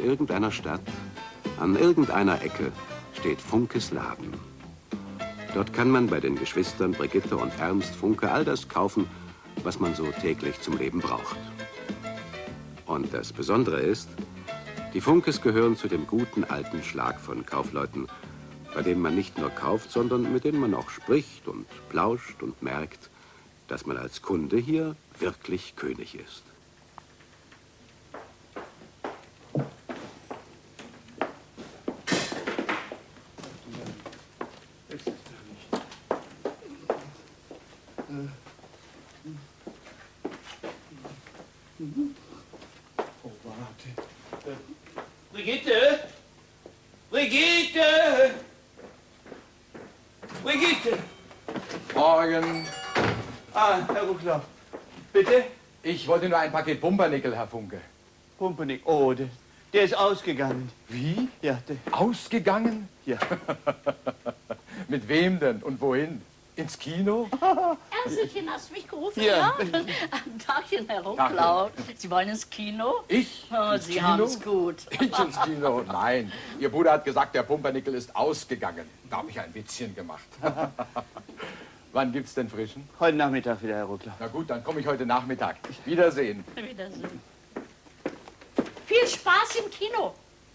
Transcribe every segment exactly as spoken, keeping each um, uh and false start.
irgendeiner Stadt, an irgendeiner Ecke, steht Funkes Laden. Dort kann man bei den Geschwistern Brigitte und Ernst Funke all das kaufen, was man so täglich zum Leben braucht. Und das Besondere ist, die Funkes gehören zu dem guten alten Schlag von Kaufleuten, bei denen man nicht nur kauft, sondern mit denen man auch spricht und plauscht und merkt, dass man als Kunde hier wirklich König ist. Oh, warte. Brigitte! Brigitte! Brigitte! Morgen. Ah, Herr Ruckler. Bitte? Ich wollte nur ein Paket Pumpernickel, Herr Funke. Pumpernickel? Oh, der, der ist ausgegangen. Wie? Ja, der... Ausgegangen? Ja. Mit wem denn und wohin? Ins Kino? Erstchen, hast du mich gerufen? Ja. Ja. Tagchen, Herr Rucklau. Sie wollen ins Kino? Ich? Oh, ins Sie Kino? haben es gut. Ich ins Kino? Nein. Ihr Bruder hat gesagt, der Pumpernickel ist ausgegangen. Da habe ich ein Witzchen gemacht. Wann gibt's denn frischen? Heute Nachmittag wieder, Herr Ruckler. Na gut, dann komme ich heute Nachmittag. Wiedersehen. Wiedersehen. Viel Spaß im Kino.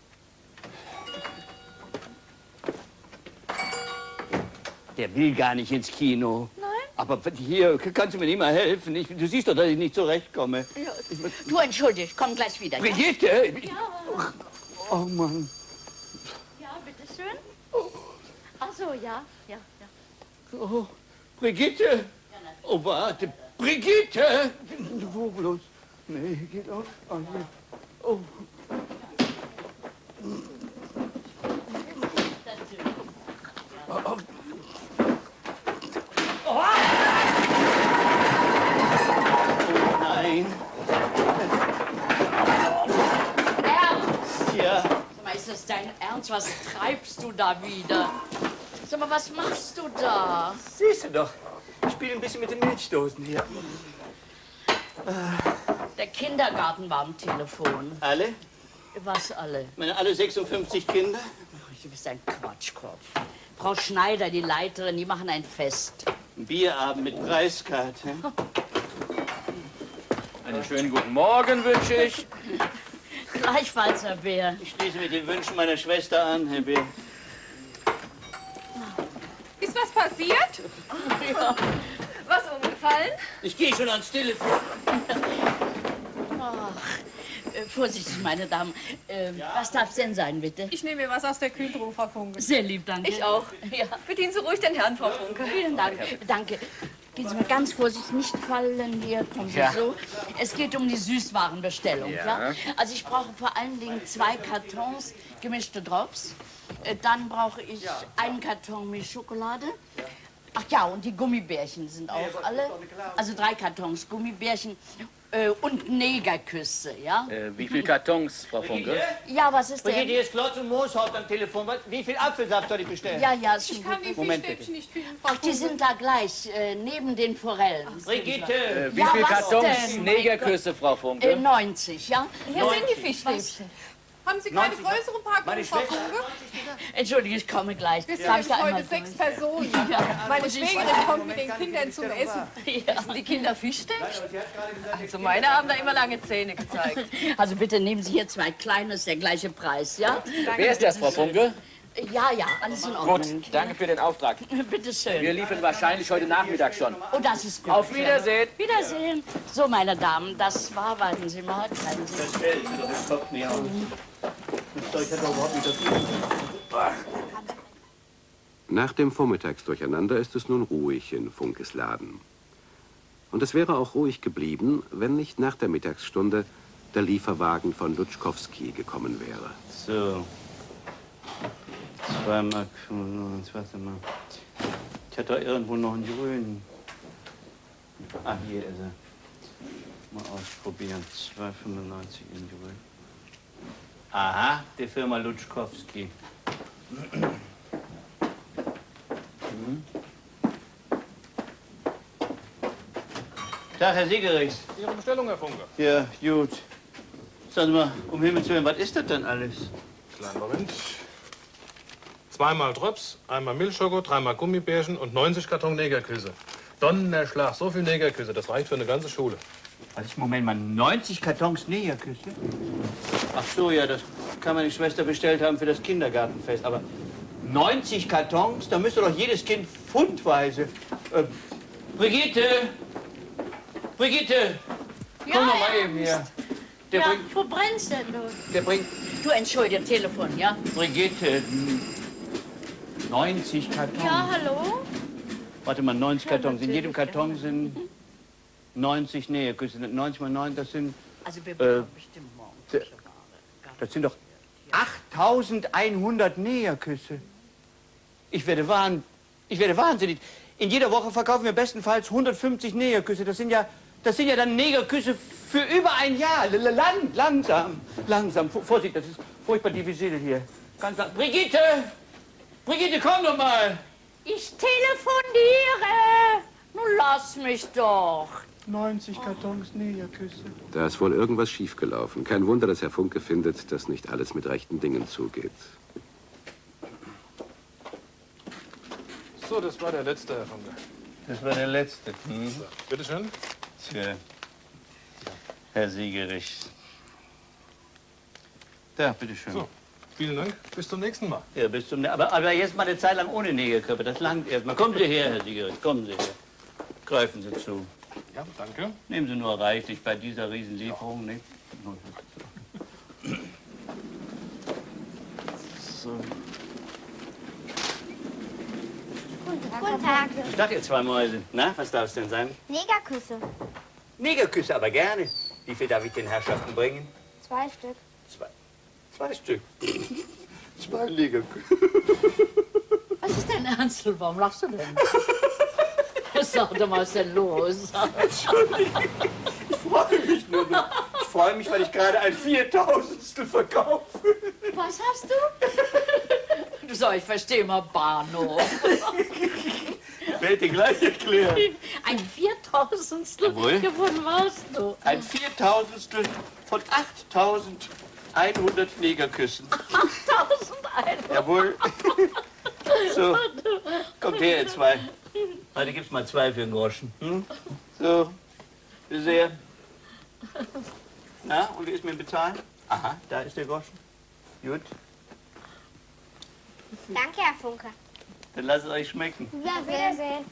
Der will gar nicht ins Kino. Nein? Aber hier, kannst du mir nicht mal helfen? Ich, du siehst doch, dass ich nicht zurechtkomme. Ja. Du, entschuldige, ich komme gleich wieder. Brigitte! Ja? Ja. Oh, Mann. Ja, bitteschön. Ach so, ja, ja, ja. Oh, Brigitte! Oh, warte. Brigitte! Wo bloß? Nee, geht auch. Oh, hier. Oh. Oh. Oh, nein. Ernst! Ja. Sag mal, ist das dein Ernst? Was treibst du da wieder? Sag mal, was machst du da? Siehst du doch. Ich spiele ein bisschen mit den Milchdosen hier. Der Kindergarten war am Telefon. Alle? Was alle? Ich meine, alle sechsundfünfzig Kinder? Du bist ein Quatschkopf. Frau Schneider, die Leiterin, die machen ein Fest. Ein Bierabend mit Preiskarte. Einen schönen guten Morgen wünsche ich. Gleichfalls, Herr Bär. Ich schließe mit den Wünschen meiner Schwester an, Herr Bär. Ist was passiert? Ja. Was umgefallen? Ich gehe schon ans Telefon. Ach, äh, vorsichtig, meine Damen. Äh, ja. Was darf es denn sein, bitte? Ich nehme mir was aus der Kühltruhe, Frau Funke. Sehr lieb, danke. Ich auch. Ja. Bedienen Sie ruhig den Herrn, Frau Funke. Vielen Dank. Danke. Gehen Sie mal ganz vorsichtig, nicht fallen hier. Kommen Sie Ja. so. Es geht um die Süßwarenbestellung. Ja. Ja. Also ich brauche vor allen Dingen zwei Kartons gemischte Drops. Äh, Dann brauche ich einen Karton Milchschokolade. Ach ja, und die Gummibärchen sind auch alle. Also drei Kartons Gummibärchen äh, und Negerküsse, ja? Äh, wie viele Kartons, Frau Funke? Ja, was ist Brigitte, denn? hier ist Klotz und Mooshaupt am Telefon. Was- Wie viel Apfelsaft soll ich bestellen? Ja, ja, ist schon Ich kann gut. die Moment, Fischstäbchen nicht finden, Frau Ach, die Funke. sind da gleich, äh, neben den Forellen. Brigitte! Äh, wie Ja, viele was Kartons denn? Negerküsse, Frau Äh, Funke? neunzig, ja? Hier sind die Fischstäbchen. Haben Sie keine neunzig, größeren Packungen, Meine Frau Schwester Funke? Entschuldige, ich komme gleich. Wir Darf ich sind da einmal heute sechs durch? Personen. Meine muss ich- Schwägerin kommt mit den Kindern zum Essen. Ja. Die Kinder Fischstäbchen? Also meine haben da immer lange Zähne gezeigt. Also bitte nehmen Sie hier zwei kleine, ist der gleiche Preis, ja? Wer ist das, Frau Funke? Ja, ja, alles in Gut, Ordnung. danke für den Auftrag. Bitte schön. Wir liefern wahrscheinlich heute Nachmittag schon. Oh, das ist gut. Auf Wiedersehen. Wiedersehen. So, meine Damen, das war, warten Sie mal, bleiben Sie. Das fällt mir doch im Kopf nicht aus. Das Zeug hat doch überhaupt nicht das Leben. Nach dem Vormittagsdurcheinander ist es nun ruhig in Funkes Laden. Und es wäre auch ruhig geblieben, wenn nicht nach der Mittagsstunde der Lieferwagen von Lutschkowski gekommen wäre. So. Zwei Mark fünfundneunzig, warte mal. Ich hatte doch irgendwo noch einen grünen. Ah, hier ist er. Mal ausprobieren. zwei fünfundneunzig in grün. Aha, die Firma Lutschkowski. Mhm. Tag, Herr Siegerichs. Ihre Bestellung, Herr Funke. Ja, gut. Sagen Sie mal, um Himmels Willen, was ist das denn alles? Kleinen Moment. Zweimal Drops, einmal Milchschoko, dreimal Gummibärchen und neunzig Karton Negerküsse. Donnerschlag, so viel Negerküsse, das reicht für eine ganze Schule. Was ist, Moment mal, neunzig Kartons Negerküsse? Ach so, ja, das kann meine Schwester bestellt haben für das Kindergartenfest. Aber neunzig Kartons, da müsste doch jedes Kind pfundweise. Äh, Brigitte! Brigitte! Ja, Komm doch mal Ernst. eben hier. Der Ja, bringt, wo brennst denn du? der bringt, Du, entschuldige, Telefon, ja? Brigitte, neunzig Kartons. Ja, hallo? Warte mal, neunzig Ja, Kartons. In jedem natürlich, Karton sind neunzig Näheküsse. neunzig mal neun, das sind, Also wir Äh, bekommen bestimmt morgen der- frische Ware. das sind doch achttausendeinhundert Näherküsse. Ich werde wahn, ich werde wahnsinnig. In jeder Woche verkaufen wir bestenfalls hundertfünfzig Näherküsse. Das sind ja, das sind ja dann Negerküsse für über ein Jahr. L lang, langsam, langsam. Vorsicht, das ist furchtbar diffizil hier. Ganz lang. Brigitte! Brigitte, komm doch mal! Ich telefoniere! Nun lass mich doch. neunzig Kartons Näherküsse. Da ist wohl irgendwas schiefgelaufen. Kein Wunder, dass Herr Funke findet, dass nicht alles mit rechten Dingen zugeht. So, das war der letzte, Herr Funke. Das war der letzte. Hm? So, bitteschön. Tja, Herr Siegerich. Da, bitteschön. So, vielen Dank. Bis zum nächsten Mal. Ja, bis zum... Aber, aber jetzt mal eine Zeit lang ohne Negerkörper. Das langt erst mal. Kommen Sie her, Herr Siegerich. Kommen Sie her. Greifen Sie zu. Ja, danke. Nehmen Sie nur reichlich bei dieser Riesenlieferung, nicht? So. Guten Tag. Ich dachte, ihr zwei Mäuse. Na, was darf es denn sein? Negerküsse. Negerküsse, aber gerne. Wie viel darf ich den Herrschaften bringen? Zwei Stück. Zwei. Zwei Stück. Zwei Negerküsse. Was ist denn, Ernstl? Warum lachst du denn? Sag doch mal, was ist denn los? Entschuldigung, ich freue mich nur noch. Ich freue mich, weil ich gerade ein Viertausendstel verkaufe. Was hast du? Du soll, ich verstehe mal Bahnhof. Ich werde dir gleich erklären. Ein Viertausendstel? Jawohl. Wovon warst du? Ein Viertausendstel von achttausendeinhundert Negerküssen. achttausendeinhundert? Jawohl. So, kommt her, ihr zwei. Heute gibt's mal zwei für einen Groschen. Hm? So, wie sehr. Na, und wie ist mir bezahlen? Aha, da ist der Groschen. Gut, Danke, Herr Funke. dann lasst es euch schmecken. Wiedersehen.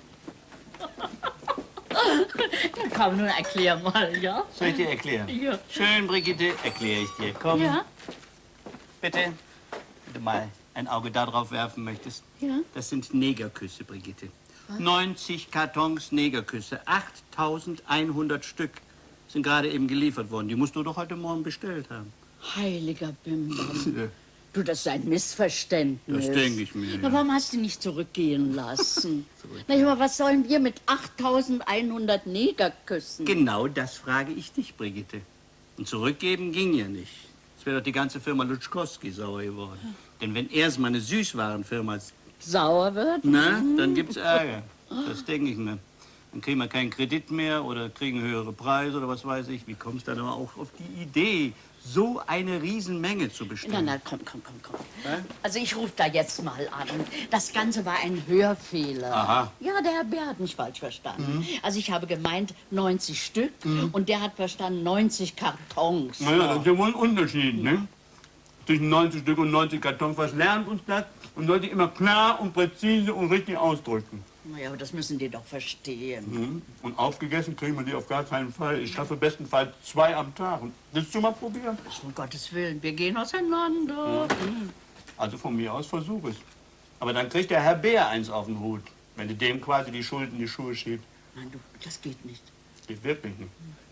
Komm, nun erklär mal, ja? Soll ich dir erklären? Ja. Schön, Brigitte, erkläre ich dir. Komm, Ja? bitte. Wenn du mal ein Auge da drauf werfen möchtest. Ja. Das sind Negerküsse, Brigitte. neunzig Kartons Negerküsse, achttausendeinhundert Stück sind gerade eben geliefert worden. Die musst du doch heute Morgen bestellt haben. Heiliger Bimbam. Ja. Du, das ist ein Missverständnis. Das denke ich mir, Na, ja. warum hast du nicht zurückgehen lassen? Na, aber was sollen wir mit achttausendeinhundert Negerküssen? Genau das frage ich dich, Brigitte. Und zurückgeben ging ja nicht. Es wäre doch die ganze Firma Lutschkowski sauer geworden. Denn wenn erst mal eine Süßwarenfirma Sauer wird? Na, dann gibt's Ärger. Das denke ich mir. Dann kriegen wir keinen Kredit mehr oder kriegen höhere Preise oder was weiß ich. Wie kommst du dann aber auch auf die Idee, so eine Riesenmenge zu Na, bestellen? na, komm, komm, komm, komm. Hä? Also ich rufe da jetzt mal an. Das Ganze war ein Hörfehler. Aha. Ja, der Herr Bär hat mich falsch verstanden. Also ich habe gemeint neunzig Stück und der hat verstanden neunzig Kartons. Naja, das ist ja wohl ein Unterschied, ne? Zwischen neunzig Stück und neunzig Kartons. Was lernt uns das? Und sollte immer klar und präzise und richtig ausdrücken. Naja, aber das müssen die doch verstehen. Mhm. Und aufgegessen kriegen wir die auf gar keinen Fall. Ich schaffe bestenfalls zwei am Tag. Willst du mal probieren? Um Gottes Willen, wir gehen auseinander. Also von mir aus versuch es. Aber dann kriegt der Herr Bär eins auf den Hut, wenn du dem quasi die Schuld in die Schuhe schiebst. Nein, du, das geht nicht. Geht wirklich nicht.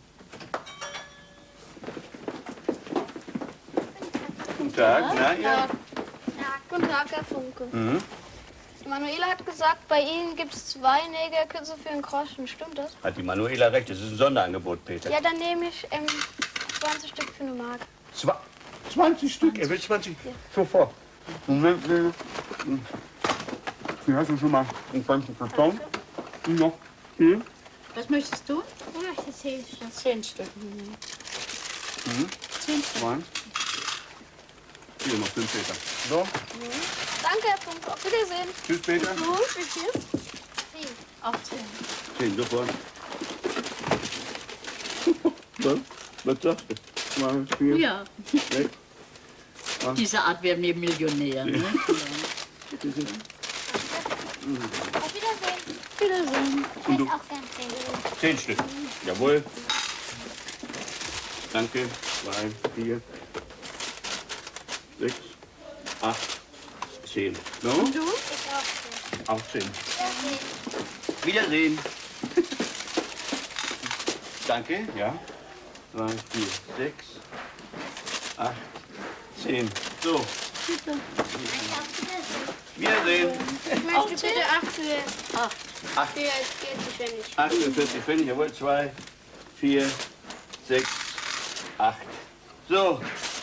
Guten Tag, na ja. Guten Tag, Herr Funke. Mhm. Manuela hat gesagt, bei Ihnen gibt es zwei Negerküsse für einen Groschen. Stimmt das? Hat die Manuela recht, das ist ein Sonderangebot, Peter. Ja, dann nehme ich ähm, zwanzig Stück für eine Mark. Zwa zwanzig Stück, er will zwanzig. Sofort. Moment, bitte. Hier hast du schon mal einen ganzen Karton. Und noch hier. Was möchtest du? Ich möchte zehn Stück. Zehn Stück. Mhm. zehn Stück. One. Hier noch fünf Meter. So, Danke, Herr Funke. Auf Wiedersehen. tschüss Peter. Gut, wie viel? Zehn. Auch zehn. Zehn, sofort. Was? Was sagst du? Mal vier. Ja. Sechs. Diese Art werden wir Millionär. Ne? Auf Wiedersehen. Wiedersehen. Ich hätte auch gern zehn. Zehn Stück. Jawohl. Danke. Zwei, vier, sechs, acht, zehn. No? Und du? Ich auch Auch zehn. zehn. Wiedersehen. Wiedersehen. Danke. Ja. Drei, vier, sechs, acht, zehn. So. Auf Wiedersehen. Wiedersehen. Ich möchte bitte achtzehn. Acht. vierzig Pfennig. achtundvierzig Pfennig. Jawohl. Zwei, vier, sechs, acht. So.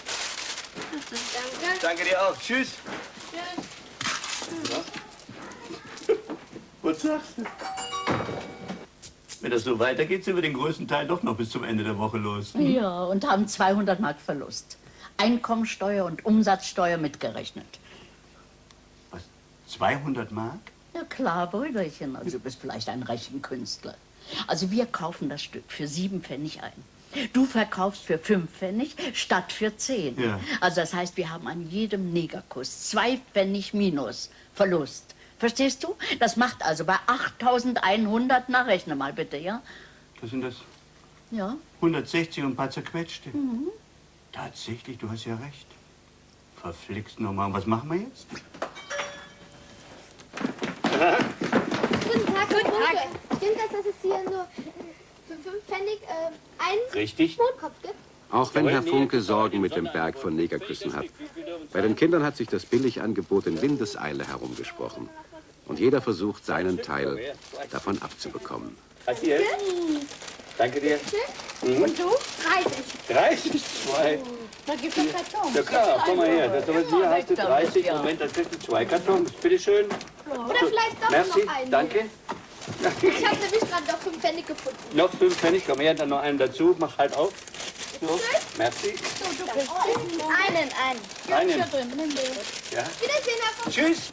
Danke. Danke dir auch. Tschüss. Tschüss. Was sagst du? Wenn das so weitergeht, sind wir den größten Teil doch noch bis zum Ende der Woche los. Ja, und haben zweihundert Mark Verlust. Einkommensteuer und Umsatzsteuer mitgerechnet. Was? zweihundert Mark? Ja klar, Brüderchen, also du bist vielleicht ein Rechenkünstler. Also wir kaufen das Stück für sieben Pfennig ein. Du verkaufst für fünf Pfennig statt für zehn. Ja. Also das heißt, wir haben an jedem Negerkuss zwei Pfennig minus Verlust. Verstehst du? Das macht also bei achttausendeinhundert, nachrechne mal bitte, ja? Was sind das? Ja. hundertsechzig und ein paar zerquetschte. Mhm. Tatsächlich, du hast ja recht. Verflixt nochmal. Was machen wir jetzt? Guten Tag, Guten Tag. Stimmt das, dass es hier nur für fünf Pfennig äh, einen Richtig. Brotkopf gibt? Auch wenn Herr Funke Sorgen mit dem Berg von Negerküssen hat. Bei den Kindern hat sich das Billigangebot in Windeseile herumgesprochen. Und jeder versucht, seinen Teil davon abzubekommen. Hast du jetzt? Danke dir. Mhm. Und du? dreißig. dreißig, zwei. Da gibt es Kartons. Ja klar, komm mal her. Das, Immer hier hast du weg damit, dreißig. ja. Moment, dann kriegst du zwei Kartons. Bitteschön. Oder vielleicht doch Merci, noch einen. danke. Ich habe nämlich gerade noch fünf Pfennig gefunden. Noch fünf Pfennig, komm her, dann noch einen dazu. Mach halt auf. So, merci. So, du kriegst einen, einen. Einen. Hier drin, nimm den. Ja. Wiedersehen, Herr Funke. Tschüss.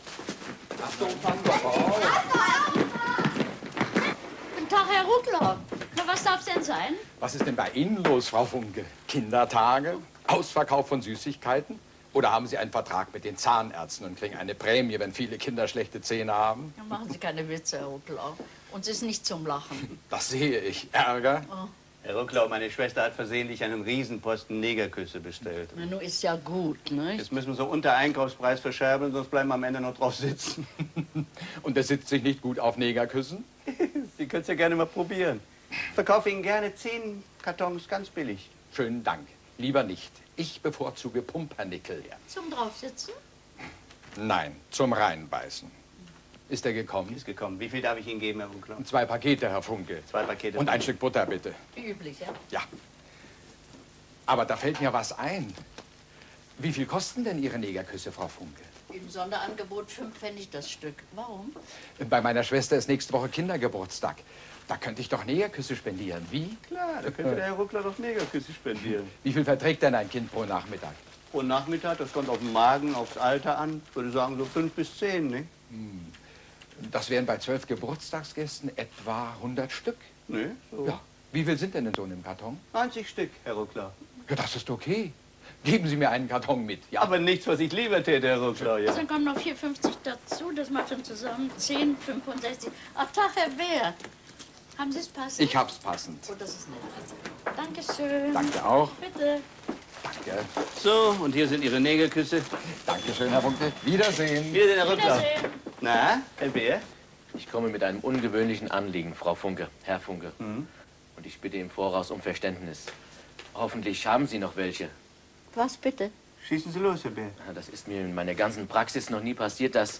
Guten Tag, Herr Ruckler. Na, was darf's denn sein? Was ist denn bei Ihnen los, Frau Funke? Kindertage? Ausverkauf von Süßigkeiten? Oder haben Sie einen Vertrag mit den Zahnärzten und kriegen eine Prämie, wenn viele Kinder schlechte Zähne haben? Ja, machen Sie keine Witze, Herr Ruckler. Uns ist nicht zum Lachen. Das sehe ich. Ärger? Oh. Herr Rucklau, meine Schwester hat versehentlich einen Riesenposten Negerküsse bestellt. Na, nun ist ja gut, ne? Jetzt müssen wir so unter Einkaufspreis verscherben, sonst bleiben wir am Ende noch drauf sitzen. Und er sitzt sich nicht gut auf Negerküssen? Sie können es ja gerne mal probieren. Ich verkaufe Ihnen gerne zehn Kartons ganz billig. Schönen Dank. Lieber nicht. Ich bevorzuge Pumpernickel. Zum Draufsitzen? Nein, zum Reinbeißen. Ist er gekommen? Ist gekommen. Wie viel darf ich Ihnen geben, Herr Rucklau? Zwei Pakete, Herr Funke. Zwei Pakete. Und ein Stück Butter, bitte. Wie üblich, ja? Ja. Aber da fällt mir was ein. Wie viel kosten denn Ihre Negerküsse, Frau Funke? Im Sonderangebot fünf Pfennig das Stück. Warum? Bei meiner Schwester ist nächste Woche Kindergeburtstag. Da könnte ich doch Negerküsse spendieren. Wie? Klar, da könnte der Herr Ruckler doch Negerküsse spendieren. Wie viel verträgt denn ein Kind pro Nachmittag? Pro Nachmittag, das kommt auf den Magen, aufs Alter an. Ich würde sagen, so fünf bis zehn, ne? Hm. Das wären bei zwölf Geburtstagsgästen etwa hundert Stück. Ne, so. Ja. Wie viel sind denn in so einem Karton? neunzig Stück, Herr Ruckler. Ja, das ist okay. Geben Sie mir einen Karton mit. Ja. Aber nichts, was ich lieber täte, Herr Ruckler. Ja. Dann kommen noch vier fünfzig dazu. Das macht dann zusammen zehn, fünfundsechzig. Ach, Tag, Herr Bär. Haben Sie es passend? Ich hab's passend. Oh, das ist nett. Dankeschön. Danke auch. Bitte. Danke. So, und hier sind Ihre Negerküsse. Dankeschön, Herr Funke. Wiedersehen. Wiedersehen, Herr Ruckler. Wiedersehen. Na, Herr Bär? Ich komme mit einem ungewöhnlichen Anliegen, Frau Funke, Herr Funke. Mhm. Und ich bitte im Voraus um Verständnis. Hoffentlich haben Sie noch welche. Was bitte? Schießen Sie los, Herr Bär. Das ist mir in meiner ganzen Praxis noch nie passiert, dass...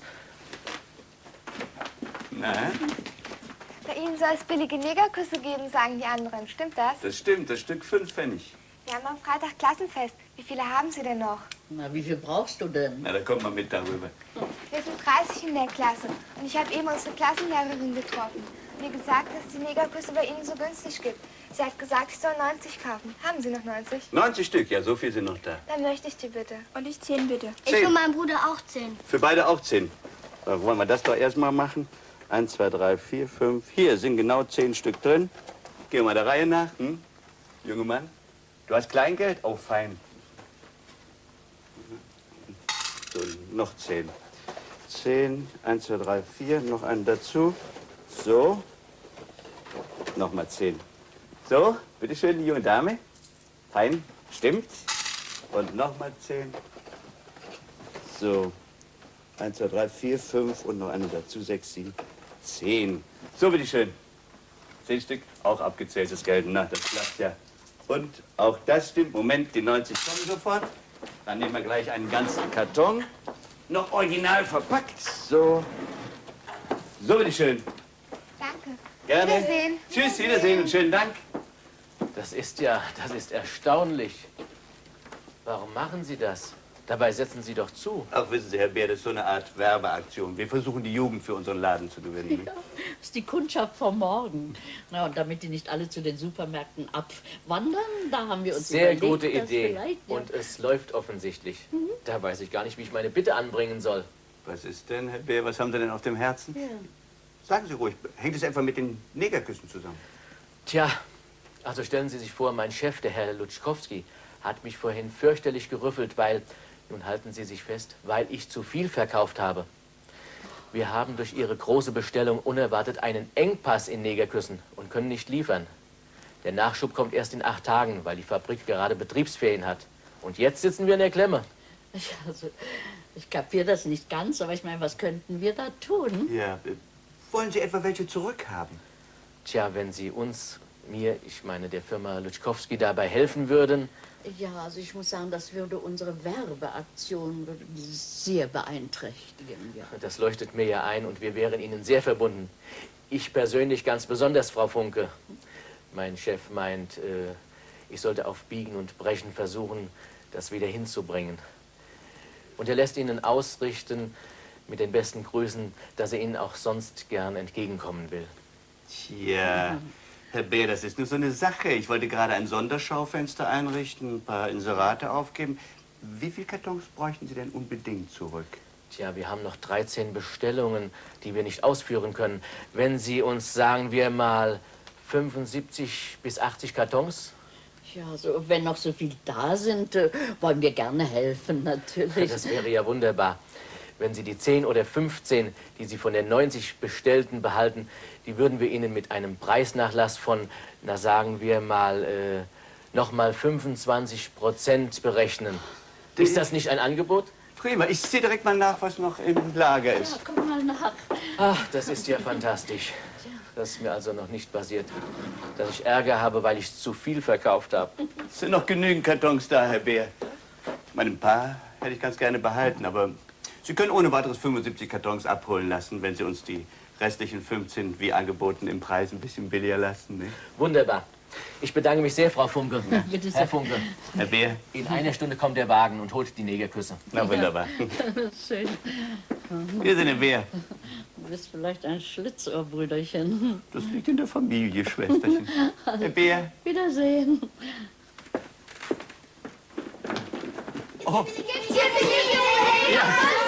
Na, Bei Ihnen soll es billige Negerküsse geben, sagen die anderen. Stimmt das? das stimmt, das Stück fünf Pfennig. Wir haben am Freitag Klassenfest. Wie viele haben Sie denn noch? Na, wie viel brauchst du denn? Na, da kommt man mit darüber. Wir sind dreißig in der Klasse. Und ich habe eben unsere Klassenlehrerin getroffen. Mir gesagt, dass es die Negerküsse bei Ihnen so günstig gibt. Sie hat gesagt, ich soll neunzig kaufen. Haben Sie noch neunzig? neunzig Stück, ja, so viel sind noch da. Dann möchte ich die bitte. Und ich zehn bitte. Ich und mein Bruder auch zehn. Für beide auch zehn. Da wollen wir das doch erstmal machen. Eins, zwei, drei, vier, fünf. Hier sind genau zehn Stück drin. Gehen wir mal der Reihe nach. Hm? Junge Mann, du hast Kleingeld? Oh, fein. So, noch zehn. Zehn, eins, zwei, drei, vier. Noch einen dazu. So. Nochmal zehn. So, bitteschön, die junge Dame. Fein, stimmt. Und nochmal zehn. So. Eins, zwei, drei, vier, fünf und noch eine dazu. Sechs, sieben, zehn. So, bitteschön. Zehn Stück, auch abgezähltes Geld. Na, das klappt ja. Und auch das stimmt. Moment, die neunzig kommen sofort. Dann nehmen wir gleich einen ganzen Karton. Noch original verpackt. So. So, bitteschön. Danke. Gerne. Wiedersehen. Tschüss, Wiedersehen und schönen Dank. Das ist ja, das ist erstaunlich. Warum machen Sie das? Dabei setzen Sie doch zu. Ach, wissen Sie, Herr Bär, das ist so eine Art Werbeaktion. Wir versuchen, die Jugend für unseren Laden zu gewinnen. Ja, das ist die Kundschaft vom Morgen. Na, und damit die nicht alle zu den Supermärkten abwandern, da haben wir uns Sehr überlegt, gute dass Idee. vielleicht, ja. Und es läuft offensichtlich. Mhm. Da weiß ich gar nicht, wie ich meine Bitte anbringen soll. Was ist denn, Herr Bär? Was haben Sie denn auf dem Herzen? Ja. Sagen Sie ruhig. Hängt es etwa mit den Negerküssen zusammen? Tja, also stellen Sie sich vor, mein Chef, der Herr Lutschkowski, hat mich vorhin fürchterlich gerüffelt, weil, nun halten Sie sich fest, weil ich zu viel verkauft habe. Wir haben durch Ihre große Bestellung unerwartet einen Engpass in Negerküssen und können nicht liefern. Der Nachschub kommt erst in acht Tagen, weil die Fabrik gerade Betriebsferien hat. Und jetzt sitzen wir in der Klemme. Also, ich kapiere das nicht ganz, aber ich meine, was könnten wir da tun? Ja, äh, wollen Sie etwa welche zurückhaben? Tja, wenn Sie uns, mir, ich meine der Firma Lutschkowski dabei helfen würden. Ja, also ich muss sagen, das würde unsere Werbeaktion sehr beeinträchtigen. Ja. Das leuchtet mir ja ein und wir wären Ihnen sehr verbunden. Ich persönlich ganz besonders, Frau Funke. Mein Chef meint, äh, ich sollte auf Biegen und Brechen versuchen, das wieder hinzubringen. Und er lässt Ihnen ausrichten, mit den besten Grüßen, dass er Ihnen auch sonst gern entgegenkommen will. Tja, Herr Bär, das ist nur so eine Sache. Ich wollte gerade ein Sonderschaufenster einrichten, ein paar Inserate aufgeben. Wie viele Kartons bräuchten Sie denn unbedingt zurück? Tja, wir haben noch dreizehn Bestellungen, die wir nicht ausführen können. Wenn Sie uns, sagen wir mal, fünfundsiebzig bis achtzig Kartons? Ja, also wenn noch so viel da sind, äh, wollen wir gerne helfen, natürlich. Das wäre ja wunderbar. Wenn Sie die zehn oder fünfzehn, die Sie von den neunzig Bestellten behalten, die würden wir Ihnen mit einem Preisnachlass von, na sagen wir mal, äh, noch mal fünfundzwanzig Prozent berechnen. Ist das nicht ein Angebot? Prima, ich sehe direkt mal nach, was noch im Lager ist. Ja, komm mal nach. Ach, das ist ja fantastisch. Das ist mir also noch nicht passiert, dass ich Ärger habe, weil ich zu viel verkauft habe. Es sind noch genügend Kartons da, Herr Bär. Mein Paar hätte ich ganz gerne behalten, aber Sie können ohne weiteres fünfundsiebzig Kartons abholen lassen, wenn Sie uns die restlichen fünfzehn, wie angeboten, im Preis ein bisschen billiger lassen. Nicht? Wunderbar. Ich bedanke mich sehr, Frau Funke. Ja, bitte sehr. Herr Funke. Herr Bär. In einer Stunde kommt der Wagen und holt die Negerküsse. Na, wunderbar. Schön. Wir sind Herr Bär. Du bist vielleicht ein Schlitzohrbrüderchen. Das liegt in der Familie, Schwesterchen. Herr Bär. Wiedersehen. Oh. Ja.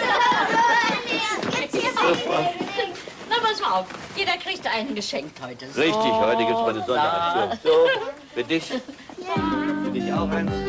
Na, pass mal auf. Jeder kriegt einen geschenkt heute. So. Richtig, heute gibt es mal eine Sonderaktion. So, für dich. Für dich auch eins.